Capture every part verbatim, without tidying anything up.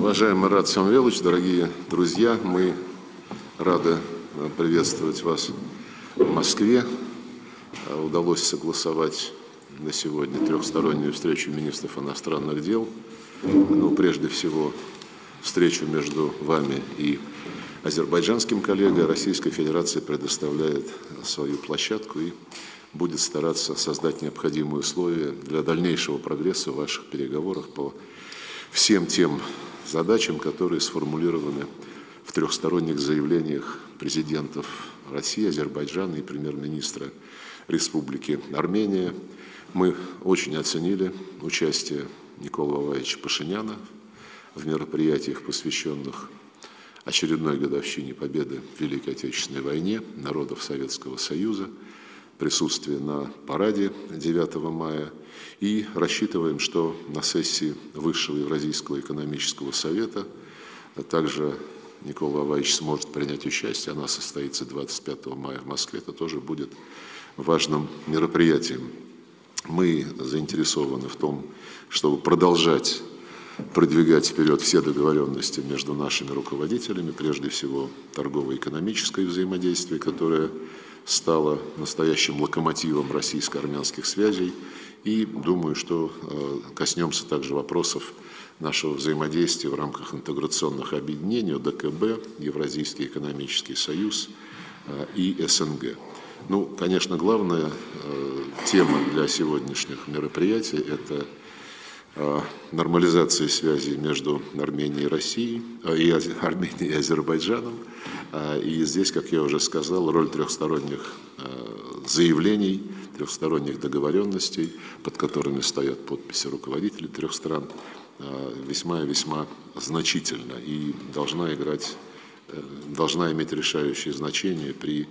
Уважаемый Марат Самвелович, дорогие друзья, мы рады приветствовать вас в Москве. Удалось согласовать на сегодня трехстороннюю встречу министров иностранных дел. Ну, прежде всего, встречу между вами и азербайджанским коллегой. Российская Федерация предоставляет свою площадку и будет стараться создать необходимые условия для дальнейшего прогресса в ваших переговорах по всем тем задачам, которые сформулированы в трехсторонних заявлениях президентов России, Азербайджана и премьер-министра Республики Армения. Мы очень оценили участие Николы Валаевича Пашиняна в мероприятиях, посвященных очередной годовщине победы в Великой Отечественной войне народов Советского Союза, присутствие на параде девятого мая, и рассчитываем, что на сессии Высшего Евразийского экономического совета также Никола Валаевич сможет принять участие. Она состоится двадцать пятого мая в Москве. Это тоже будет важным мероприятием. Мы заинтересованы в том, чтобы продолжать продвигать вперед все договоренности между нашими руководителями, прежде всего торгово-экономическое взаимодействие, которое стало настоящим локомотивом российско-армянских связей. И думаю, что э, коснемся также вопросов нашего взаимодействия в рамках интеграционных объединений ОДКБ, Евразийский экономический союз э, и СНГ. Ну, конечно, главная э, тема для сегодняшних мероприятий – это э, нормализация связей между Арменией и Россией, э, и Арменией и Азербайджаном. Э, и здесь, как я уже сказал, роль трехсторонних э, заявлений, трехсторонних договоренностей, под которыми стоят подписи руководителей трех стран, весьма и весьма значительна и должна играть, должна иметь решающее значение при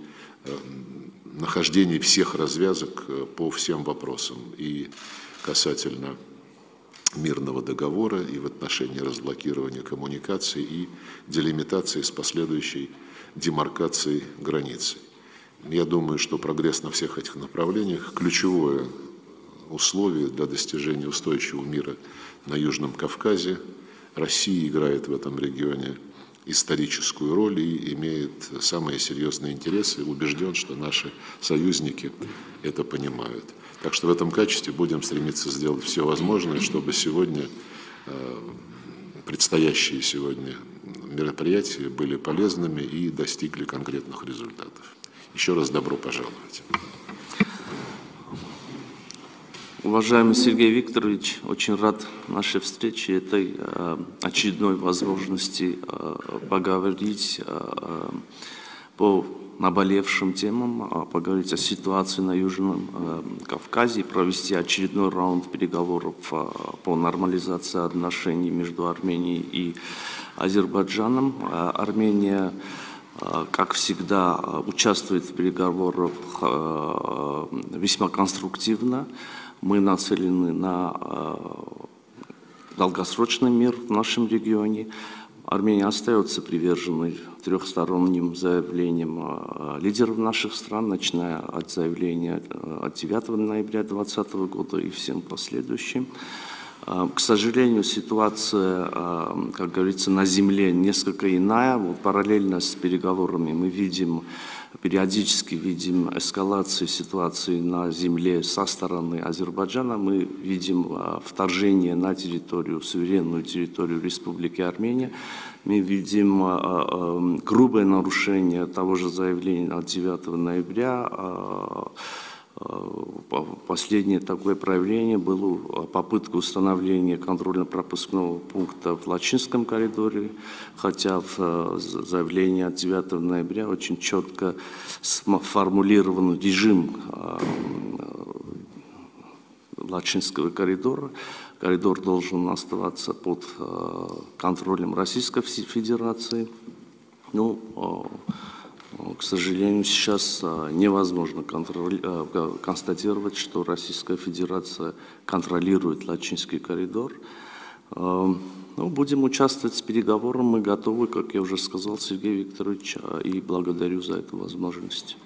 нахождении всех развязок по всем вопросам и касательно мирного договора, и в отношении разблокирования коммуникаций, и делимитации с последующей демаркацией границы. Я думаю, что прогресс на всех этих направлениях – ключевое условие для достижения устойчивого мира на Южном Кавказе. Россия играет в этом регионе историческую роль и имеет самые серьезные интересы. Убежден, что наши союзники это понимают. Так что в этом качестве будем стремиться сделать все возможное, чтобы сегодня, предстоящие сегодня мероприятия были полезными и достигли конкретных результатов. Еще раз добро пожаловать. Уважаемый Сергей Викторович, очень рад нашей встрече, этой э, очередной возможности э, поговорить э, по наболевшим темам, э, поговорить о ситуации на Южном э, Кавказе, провести очередной раунд переговоров э, по нормализации отношений между Арменией и Азербайджаном. Э, Армения, как всегда, участвует в переговорах весьма конструктивно. Мы нацелены на долгосрочный мир в нашем регионе. Армения остается приверженной трехсторонним заявлениям лидеров наших стран, начиная от заявления от девятого ноября две тысячи двадцатого года и всем последующим. К сожалению, ситуация, как говорится, на земле несколько иная. Вот параллельно с переговорами мы видим, периодически видим эскалацию ситуации на земле со стороны Азербайджана. Мы видим вторжение на территорию, суверенную территорию Республики Армения. Мы видим грубое нарушение того же заявления от девятого ноября. Последнее такое проявление было попытка установления контрольно-пропускного пункта в Лачинском коридоре, хотя в заявлении от девятого ноября очень четко сформулирован режим Лачинского коридора. Коридор должен оставаться под контролем Российской Федерации. Ну, к сожалению, сейчас невозможно констатировать, что Российская Федерация контролирует Лачинский коридор. Ну, будем участвовать в переговорах, мы готовы, как я уже сказал, Сергей Викторович, и благодарю за эту возможность.